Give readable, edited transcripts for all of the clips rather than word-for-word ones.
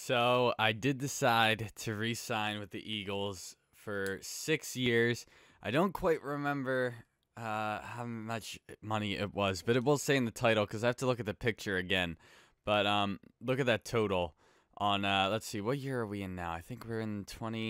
So I did decide to re-sign with the Eagles for 6 years. I don't quite remember how much money it was, but it will say in the title because I have to look at the picture again. But look at that total on let's see, what year are we in now? I think we're in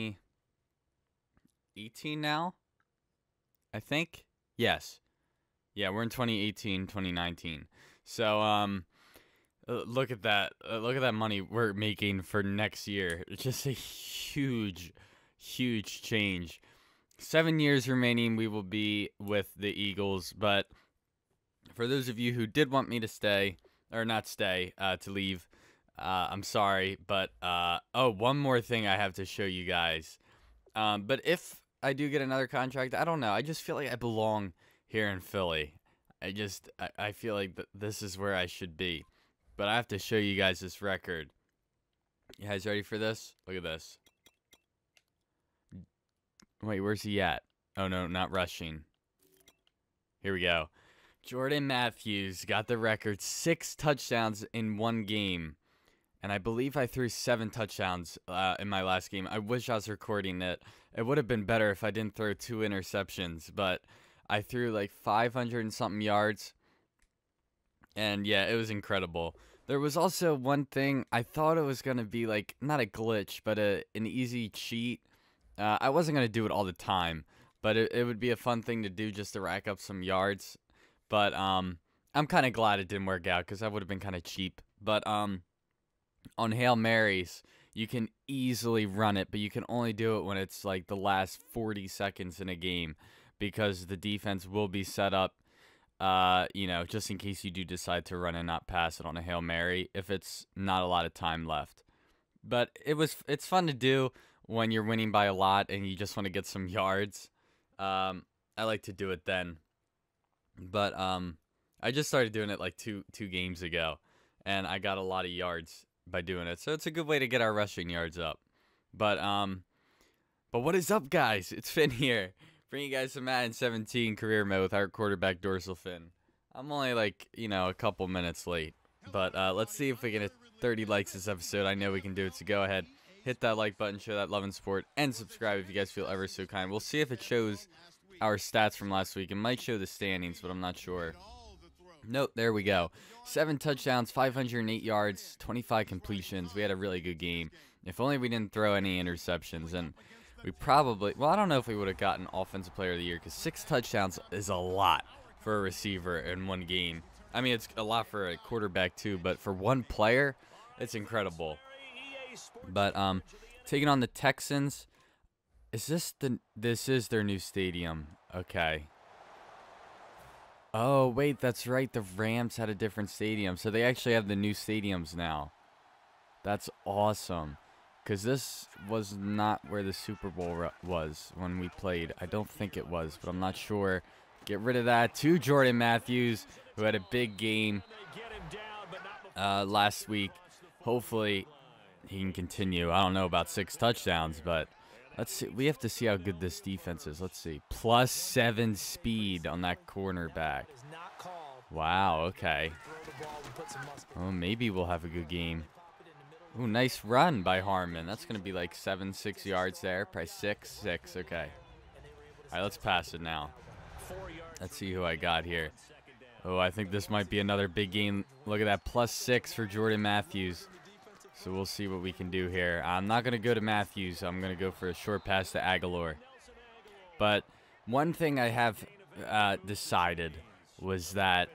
2018 now. I think. Yes. Yeah, we're in 2018, 2019. So look at that. Look at that money we're making for next year. It's just a huge, huge change. 7 years remaining, we will be with the Eagles. But for those of you who did want me to stay, or not stay, to leave, I'm sorry. But, oh, one more thing I have to show you guys. But if I do get another contract, I don't know. I just feel like I belong here in Philly. I feel like this is where I should be. But I have to show you guys this record. You guys ready for this? Look at this. Wait, where's he at? Oh, no, not rushing. Here we go. Jordan Matthews got the record. 6 touchdowns in one game. And I believe I threw 7 touchdowns in my last game. I wish I was recording it. It would have been better if I didn't throw 2 interceptions. But I threw like 500 and something yards. And yeah, it was incredible. There was also one thing, I thought it was going to be like, not a glitch, but an easy cheat. I wasn't going to do it all the time, but it would be a fun thing to do just to rack up some yards. But I'm kind of glad it didn't work out because that would have been kind of cheap. But on Hail Marys, you can easily run it, but you can only do it when it's like the last 40 seconds in a game because the defense will be set up. You know, just in case you do decide to run and not pass it on a Hail Mary if it's not a lot of time left. But it's fun to do when you're winning by a lot and you just want to get some yards. I like to do it then. But I just started doing it like two games ago and I got a lot of yards by doing it. So it's a good way to get our rushing yards up. But what is up, guys? It's Finn here. Bring you guys some Madden 17 career mode with our quarterback Dorsal Finn. I'm only like, you know, a couple minutes late. But let's see if we can hit 30 likes this episode. I know we can do it, so go ahead. Hit that like button, show that love and support, and subscribe if you guys feel ever so kind. We'll see if it shows our stats from last week. It might show the standings, but I'm not sure. Nope, there we go. 7 touchdowns, 508 yards, 25 completions. We had a really good game. If only we didn't throw any interceptions. And we probably, well, I don't know if we would have gotten Offensive Player of the Year because 6 touchdowns is a lot for a receiver in one game. I mean, it's a lot for a quarterback too, but for one player, it's incredible. But taking on the Texans, this is their new stadium. Okay. Oh, wait, that's right. The Rams had a different stadium, so they actually have the new stadiums now. That's awesome. Because this was not where the Super Bowl was when we played. I don't think it was, but I'm not sure. Get rid of that to Jordan Matthews, who had a big game last week. Hopefully, he can continue. I don't know about 6 touchdowns, but let's see. We have to see how good this defense is. Let's see. +7 speed on that cornerback. Wow, okay. Oh, maybe we'll have a good game. Ooh, nice run by Harmon. That's going to be like 6 yards there. Probably 6. Okay. All right, let's pass it now. Let's see who I got here. Oh, I think this might be another big game. Look at that, +6 for Jordan Matthews. So we'll see what we can do here. I'm not going to go to Matthews. I'm going to go for a short pass to Aguilar. But one thing I have decided was that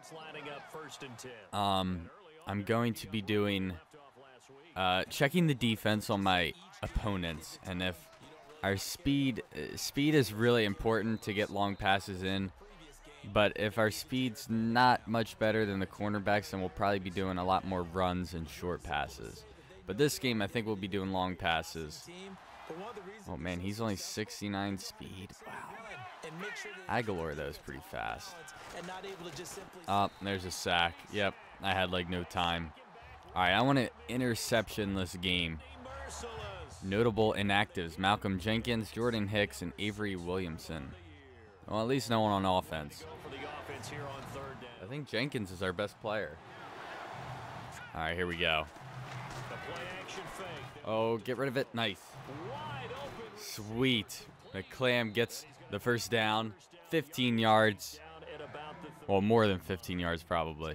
I'm going to be doing checking the defense on my opponents, and if our speed is really important to get long passes in, but if our speed's not much better than the cornerbacks, then we'll probably be doing a lot more runs and short passes. But this game, I think we'll be doing long passes. Oh man, he's only 69 speed. Wow. Aguilar, though, is pretty fast. There's a sack. Yep, I had like no time. All right, I want an interceptionless game. Notable inactives: Malcolm Jenkins, Jordan Hicks, and Avery Williamson. Well, at least no one on offense. I think Jenkins is our best player. All right, here we go. The play action fake. Oh, get rid of it. Nice. Sweet. McClam gets the first down. 15 yards. Well, more than 15 yards probably.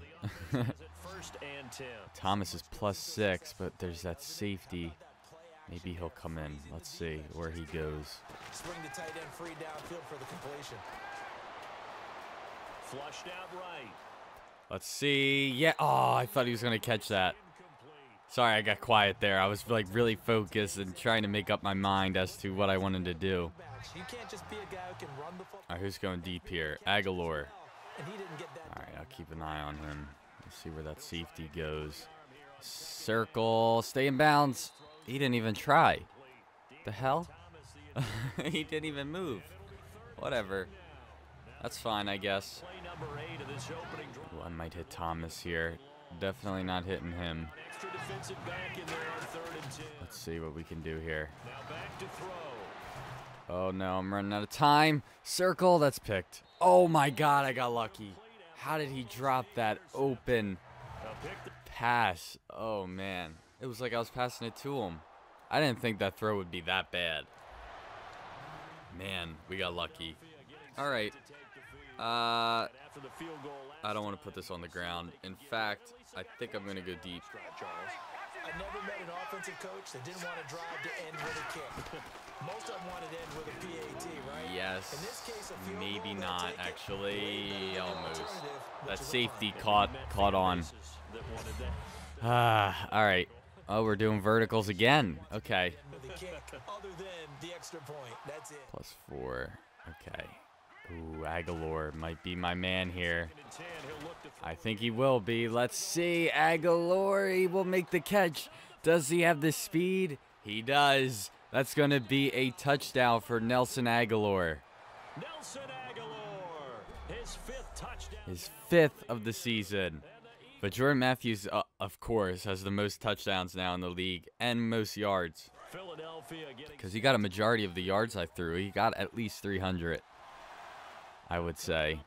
Thomas is +6, but there's that safety. Maybe he'll come in. Let's see where he goes. Swing the tight end free downfield for the completion. Flushed out right. Let's see. Yeah. Oh, I thought he was going to catch that. Sorry, I got quiet there. I was like really focused and trying to make up my mind as to what I wanted to do. You can't just be a guy who can run the football. All right, who's going deep here? Aguilar. And he didn't get that. All right, I'll keep an eye on him. Let's see where that safety goes. Circle. Stay in bounds. He didn't even try. The hell? He didn't even move. Whatever. That's fine, I guess. Ooh, I might hit Thomas here. Definitely not hitting him. Let's see what we can do here. Oh no, I'm running out of time. Circle, that's picked. Oh my god, I got lucky. How did he drop that open pass? Oh man. It was like I was passing it to him. I didn't think that throw would be that bad. Man, we got lucky. All right. I don't want to put this on the ground. In fact, I think I'm going to go deep. I never met an offensive coach that didn't want to drive to end with a kick. Most of them wanted to end with a PAT, right? Yes. In this case, a field Maybe goal, not, they'll take it. actually. Almost. Alternative, That which is a safety punt. caught on. All right. Oh, we're doing verticals again. Okay. With a kick, other than the extra point. That's it. +4. Okay. Ooh, Aguilar might be my man here. I think he will be. Let's see. Aguilar, he will make the catch. Does he have the speed? He does. That's going to be a touchdown for Nelson Aguilar. Nelson Aguilar, his 5th touchdown. His 5th of the season. But Jordan Matthews, of course, has the most touchdowns now in the league and most yards. Because he got a majority of the yards I threw. He got at least 300, I would say.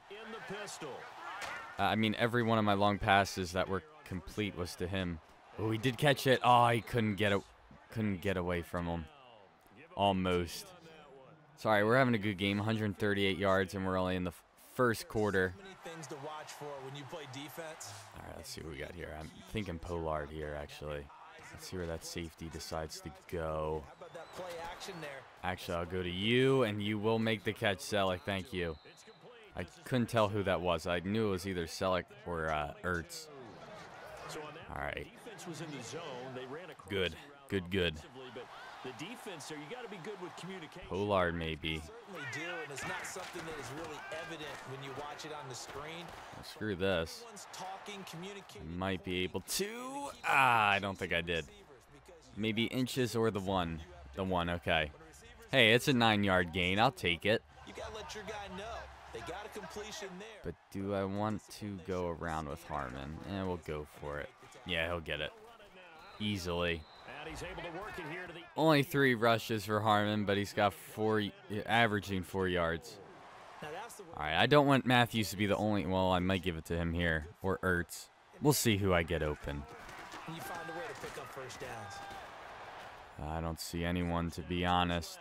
I mean, every one of my long passes that were complete was to him. Oh, he did catch it. Oh, he couldn't get away from him. Almost. Sorry, we're having a good game. 138 yards, and we're only in the first quarter. Many things to watch for when you play defense. All right, let's see what we got here. I'm thinking Pollard here, actually. Let's see where that safety decides to go. How about that play action there? Actually, I'll go to you, and you will make the catch, Selleck. Thank you. I couldn't tell who that was. I knew it was either Selleck or Ertz. All right. Good. Good. The defense there, you got to be good with communication. Pollard, maybe. Certainly do, and it's not something that is really evident when you watch it on the screen. Well, screw this. Everyone's talking, communicating. Might be able to. I don't think I did. Maybe inches or the one. The one, okay. Hey, it's a 9-yard gain. I'll take it. You got to let your guy know. They got a completion there. But do I want to go around with Harmon? We'll go for it. Yeah, he'll get it. Easily. Only 3 rushes for Harmon, but he's got averaging 4 yards. All right, I don't want Matthews to be the only. Well, I might give it to him here or Ertz. We'll see who I get open. You find a way to pick up first downs. I don't see anyone, to be honest.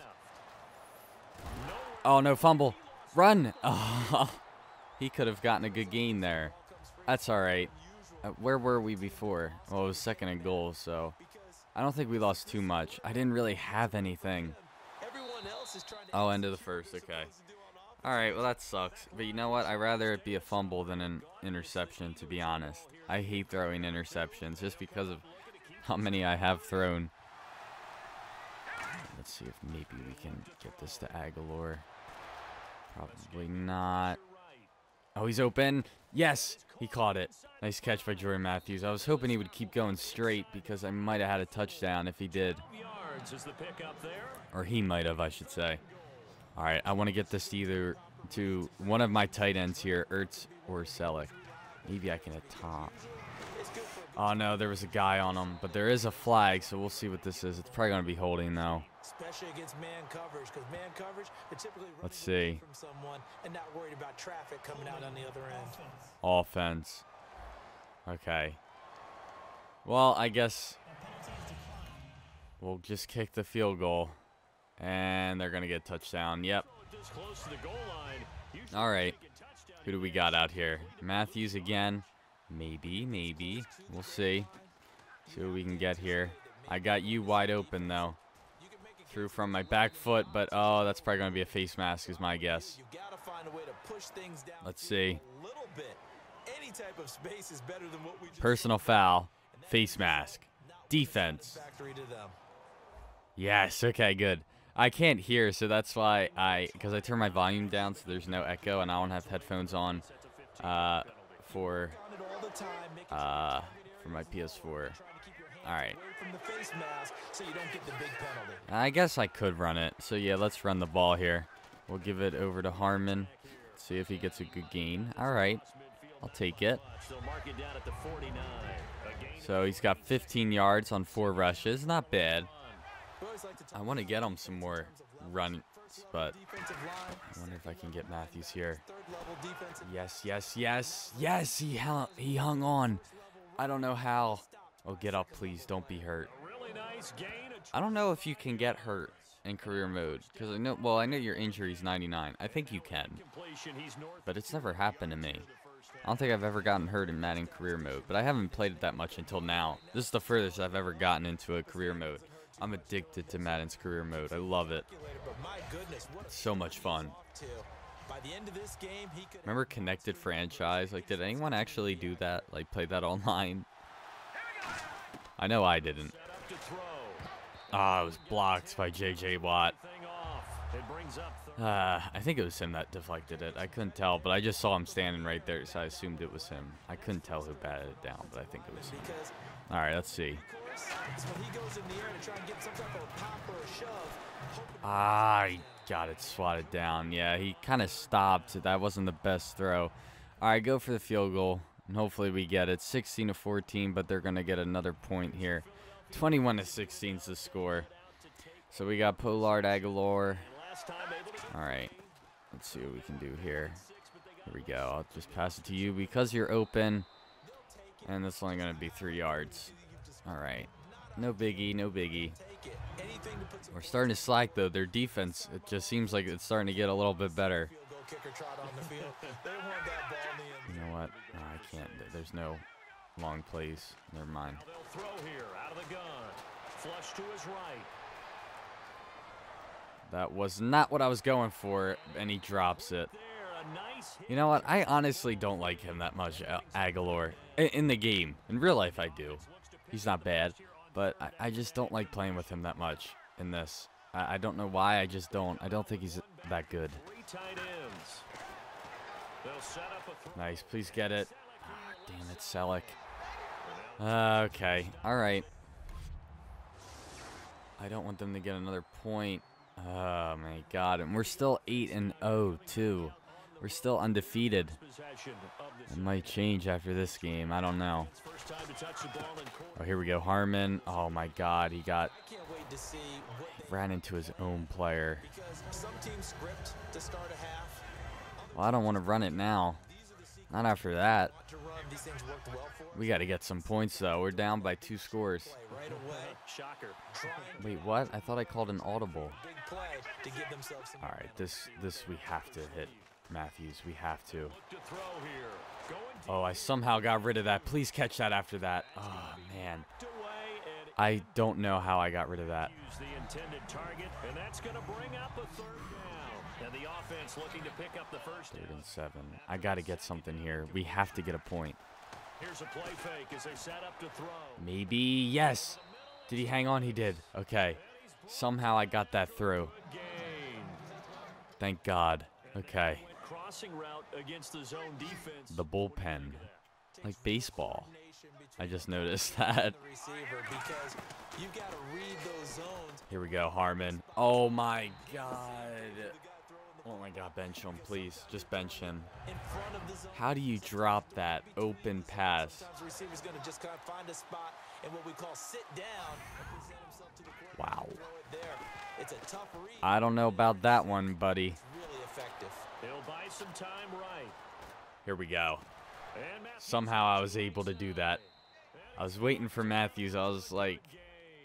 Oh, no, fumble. Run. Oh, he could have gotten a good gain there. That's all right. Where were we before? Well, it was 2nd and goal, so I don't think we lost too much. I didn't really have anything. Oh, end of the first. Okay. All right, well, that sucks. But you know what? I'd rather it be a fumble than an interception, to be honest. I hate throwing interceptions just because of how many I have thrown. Let's see if maybe we can get this to Aguilar. Probably not. Oh, he's open. Yes, he caught it. Nice catch by Jordan Matthews. I was hoping he would keep going straight because I might have had a touchdown if he did. Or he might have, I should say. All right, I want to get this to one of my tight ends here, Ertz or Selleck. Maybe I can hit Tom. Oh, no, there was a guy on him, but there is a flag, so we'll see what this is. It's probably going to be holding, though. Especially against man coverage, because man coverage, they're typically Let's see. from someone and not worried about traffic coming out on the other end. Offense. Okay. Well, I guess We'll just kick the field goal. And they're going to get a touchdown. Yep. This close to the goal line. Usually All right. taking touchdown Who do we got out here? Matthews again. Maybe. We'll see. See what we can get here. I got you wide open, though. Threw from my back foot, but oh, that's probably going to be a face mask is my guess. You gotta find a way to push things down. Let's see. A little bit. Any type of space is better than what we just Personal foul. Face mask. Defense. factory to them. Yes, okay, good. I can't hear, so that's why because I turned my volume down so there's no echo, and I don't have headphones on for On it all the time, making for my PS4. trying to keep your hands All right. away from the face mask so you don't get the big penalty. I guess I could run it. So yeah, let's run the ball here. We'll give it over to Harmon. See if he gets a good gain. All right, I'll take it. They'll mark it down at the 49. A gain So he's got 15 yards on 4 rushes. Not bad. We always like to talk I want to get him some more runs, but defensive line, I wonder if I can get Matthews here. third level defensive. Yes. He hung on. I don't know how. Oh, get up, please. Don't be hurt. really nice gain. I don't know if you can get hurt in career mode because I know your injury's 99. I think you can, Completion. He's north. but it's never happened to me. I don't think I've ever gotten hurt in Madden career mode, but I haven't played it that much until now. This is the furthest I've ever gotten into a career mode. I'm addicted to Madden's career mode. I love it. But my goodness, what a So much fun. too. By the end of this game, he could Remember Connected Franchise? Like, did anyone actually do that? Like, play that online? I know I didn't. Set up to throw. Ah, it was blocked by J.J. Watt. Thing off. It brings up third. I think it was him that deflected it. I couldn't tell, but I just saw him standing right there, so I assumed it was him. I couldn't tell who batted it down, but I think it was him. because All right, let's see. of course, it's when he goes in the air to try and get some type of a pop or a shove. hoping to Ah, he got it swatted down. Yeah, he kind of stopped. That wasn't the best throw. All right, go for the field goal, and hopefully we get it. 16-14, but they're going to get another point here. 21-16 is the score. So we got Pollard Aguilar. Last time able to All right, let's see what we can do here. Here we go. I'll just pass it to you because you're open, and that's only going to be 3 yards. All right, no biggie. take it. Anything to put some We're starting to slack, though. Their defense, it just seems like it's starting to get a little bit better. field goal kicker trot on the field. They want that ball in the end. You know what? No, I can't. There's no long plays. Never mind. they'll throw here out of the gun. Flush to his right. That was not what I was going for, and he drops it. There, a nice hit. You know what? I honestly don't like him that much, Aguilar. In the game. In real life, I do. He's not bad, but I just don't like playing with him that much in this. I don't know why. I just don't. I don't think he's that good. 3 tight ends. They'll set up a throw. Nice. Please get it. Ah, damn it, Selleck. Okay. All right. I don't want them to get another point. Oh, my God. And we're still 8-0, too. We're still undefeated. Possession of this. It might change after this game. I don't know. First time to touch the ball in court. Oh, here we go. Harmon. Oh, my God. He got I can't wait to see what they ran into his own player. because some teams script to start a half. Well, I don't want to run it now. These are the secrets Not after that. to run. These things worked well for us. We got to get some points, though. We're down by 2 scores. Play right away. Shocker. Try and Wait, what? I thought I called an audible. big play to give themselves some. All right, this we have to hit Matthews. We have to. Look to throw here. Going deep Oh, I somehow got rid of that. Please catch that after that. Oh, man. away and I don't know how I got rid of that. use the intended target, and that's going to bring up a third down. And the offense looking to pick up the first 3rd down. and 7. I got to get something here. We have to get a point. Here's a play fake as they set up to throw. Maybe. Yes. Did he hang on? He did. Okay. Somehow I got that through. Gain. Thank God. Okay. Went crossing route against the zone defense. The bullpen. Like baseball. I just noticed that. The receiver because you got to read those zones. Here we go, Harmon. Oh, my God. Oh, my God. Bench him, please. Just bench him. In front of the zone. How do you drop that open pass? Sometimes the receiver's going to just kind of find a spot and what we call sit down and present himself to the quarterback. Wow. Throw it there. It's a tough read. I don't know about that one, buddy. It's really effective. They'll buy some time right. Here we go. And Matthews Somehow I was able to do that. I was waiting for Matthews. I was like,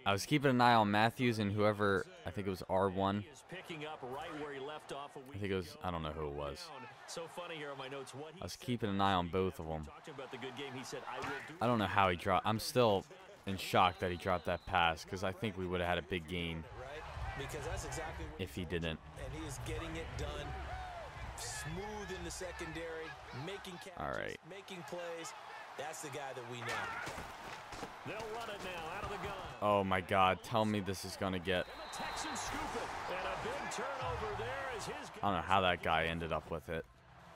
I was keeping an eye on Matthews and whoever, I think it was R1. I think it was, I don't know who it was. I was keeping an eye on both of them. I don't know how he dropped. I'm still in shock that he dropped that pass because I think we would have had a big gain if he didn't. And he is getting it done. Smooth in the secondary, making catches, all right, making plays. That's the guy that we know. They'll run it now out of the gun. Oh my God! Tell me this is gonna get. And the Texans scoop it. And a big turnover there as his. I don't know how that guy ended up with it.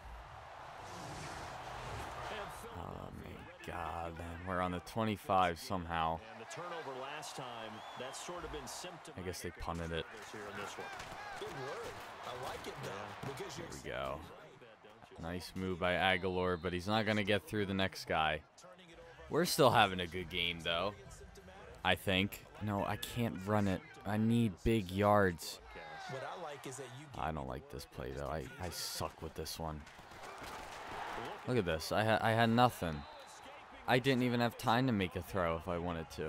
Oh my God, man. We're on the 25 somehow. And the turnover last time, that's sort of been symptomatic. I guess they punted it. Here in this one. Good word. I like it though. Because Here we go. Nice move by Aguilar, but he's not gonna get through the next guy. We're still having a good game though, I think. No, I can't run it. I need big yards. what I like is that you I don't like this play though. I suck with this one. Look at this. I had nothing. I didn't even have time to make a throw if I wanted to.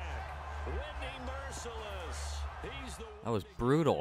That was brutal.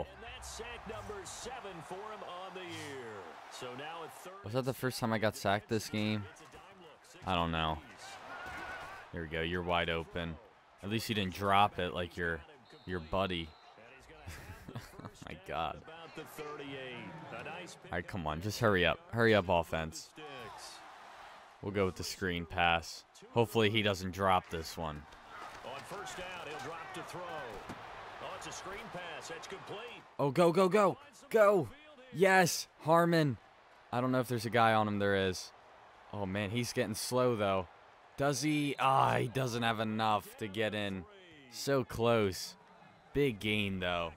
Was that the first time I got sacked this game? I don't know. Here we go. You're wide open. At least you didn't drop it like your buddy. Oh my God. All right, come on. Just hurry up. Hurry up, offense. We'll go with the screen pass. Hopefully he doesn't drop this one. On first down, he'll drop to throw. Oh, it's a screen pass. That's complete. Oh, go, go, go. Go. Yes, Harmon. I don't know if there's a guy on him. There is. Oh, man, he's getting slow, though. Does he? Ah, he doesn't have enough to get in. So close. Big gain, though.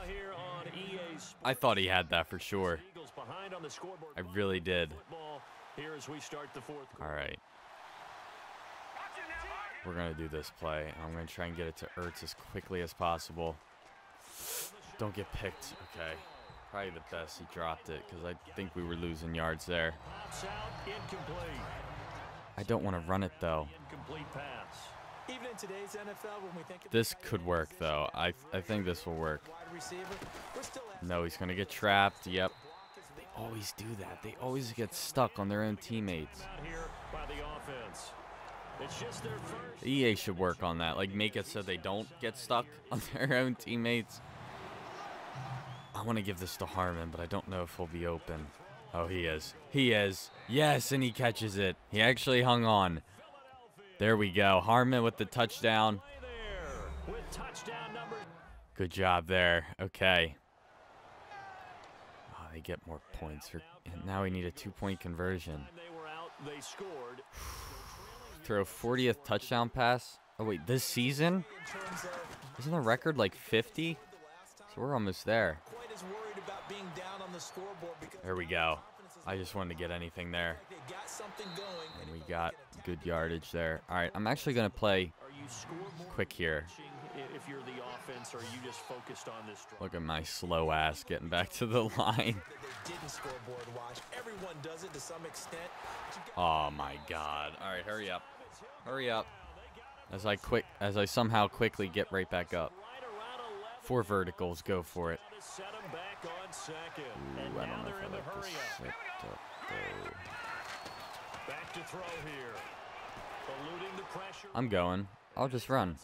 I thought he had that for sure. I really did. All right. We're going to do this play. I'm going to try and get it to Ertz as quickly as possible. Don't get picked. Okay. Probably the best he dropped it because I think we were losing yards there. I don't want to run it, though. even in today's NFL when we think This could work, though. I think this will work. wide receiver, we're still No, he's going to get trapped. Yep. They always do that. They always get stuck on their own teammates. EA should work on that. Like, make it so they don't get stuck on their own teammates. I want to give this to Harmon, but I don't know if he'll be open. Oh, he is. He is. Yes, and he catches it. He actually hung on. There we go. Harmon with the touchdown. Good job there. Okay. Oh, they get more points. And now we need a 2-point conversion. Throw 40th touchdown pass. Oh, wait. This season? Isn't the record like 50? So we're almost there. There we go. I just wanted to get anything there. And we got good yardage there. All right, I'm actually going to play quick here. Look at my slow ass getting back to the line. Oh my God. All right, hurry up. Hurry up. As I somehow quickly get right back up. 4 verticals, go for it. Ooh, I don't know if I like this setup, though. Back to throw here. Eluding the pressure. I'm going. I'll just run.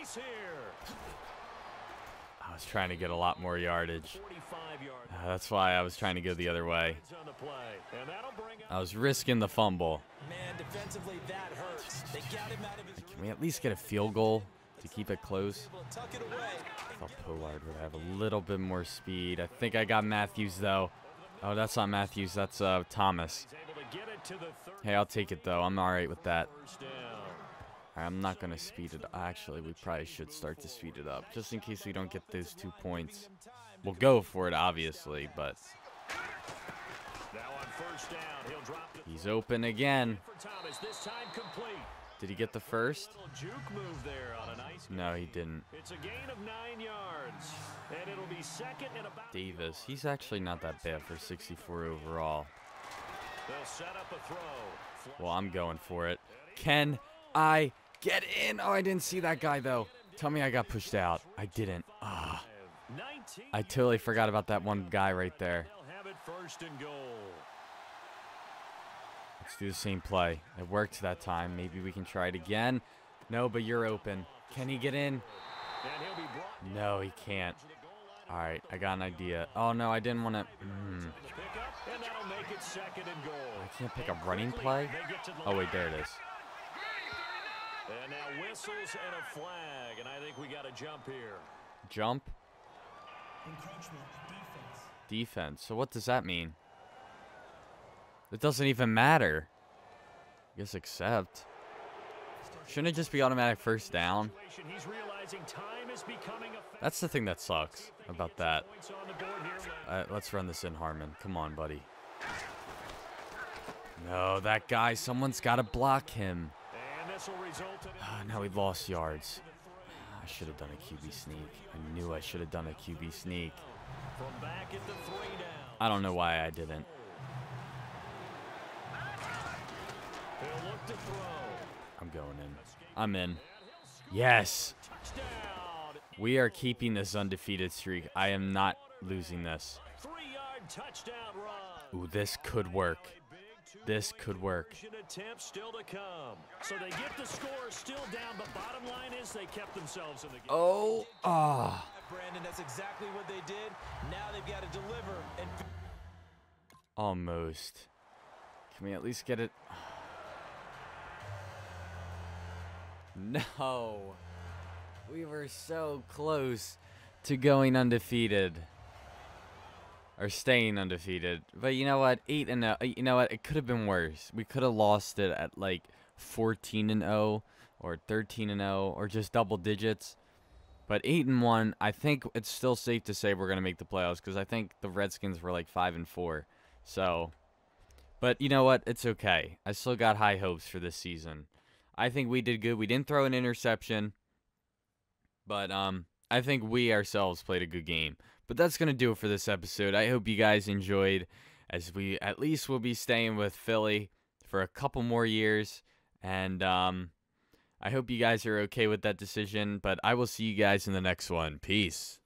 I was trying to get a lot more yardage. That's why I was trying to go the other way. I was risking the fumble. Man, defensively that hurts. They got him out of his Can we at least get a field goal to keep it close? tuck it away. I thought Pollard would have a little bit more speed. I think I got Matthews, though. Oh, that's not Matthews. That's Thomas. Hey, I'll take it, though. I'm all right with that. I'm not going to speed it up. Actually, we probably should start to speed it up, just in case we don't get those 2 points. We'll go for it, obviously, but he's open again. Did he get the first? No, he didn't. Davis, he's actually not that bad for 64 overall. Well, I'm going for it. Can I get in? Oh, I didn't see that guy, though. Tell me I got pushed out. I didn't. Ah. I totally forgot about that one guy right there. They'll have it first and goal. Let's do the same play. It worked that time. Maybe we can try it again. No, but you're open. Can he get in? And he'll be brought No, he can't. All right, I got an idea. Oh, no, I didn't want to. to pick up, and that'll make it second and goal. I can't pick a running play? They get to the Oh, wait, there it is. And now whistles and a flag, and I think we got a jump here. Jump? Encroachment, Defense. So what does that mean? It doesn't even matter. I guess accept. Shouldn't it just be automatic first down? He's realizing time is becoming a That's the thing that sucks about that. points on the board here. Let's run this in, Harmon. Come on, buddy. No, that guy. Someone's got to block him. And this will result in Now we lost yards. I should have done a QB sneak. I knew I should have done a QB sneak. from back at the 3 down. I don't know why I didn't. He'll look to throw. I'm going in. I'm in. Yes. Touchdown. We are keeping this undefeated streak. I am not losing this. 3-yard touchdown run. Ooh, this could work. This could work. Attempt still to come. So they get the score still down, but bottom line is they kept themselves in the game. Oh, ah. Brandon, that's exactly what they did. Now they've got to deliver. And Almost. Can we at least get it? No. We were so close to going undefeated. Or staying undefeated. But you know what? 8-0. You know what? It could have been worse. We could have lost it at like 14-0 or 13-0 or just double digits. But 8-1, I think it's still safe to say we're going to make the playoffs because I think the Redskins were like 5-4. So, but you know what? It's okay. I still got high hopes for this season. I think we did good. We didn't throw an interception. But I think we ourselves played a good game. But that's going to do it for this episode. I hope you guys enjoyed, as we at least will be staying with Philly for a couple more years. And I hope you guys are okay with that decision. But I will see you guys in the next one. Peace.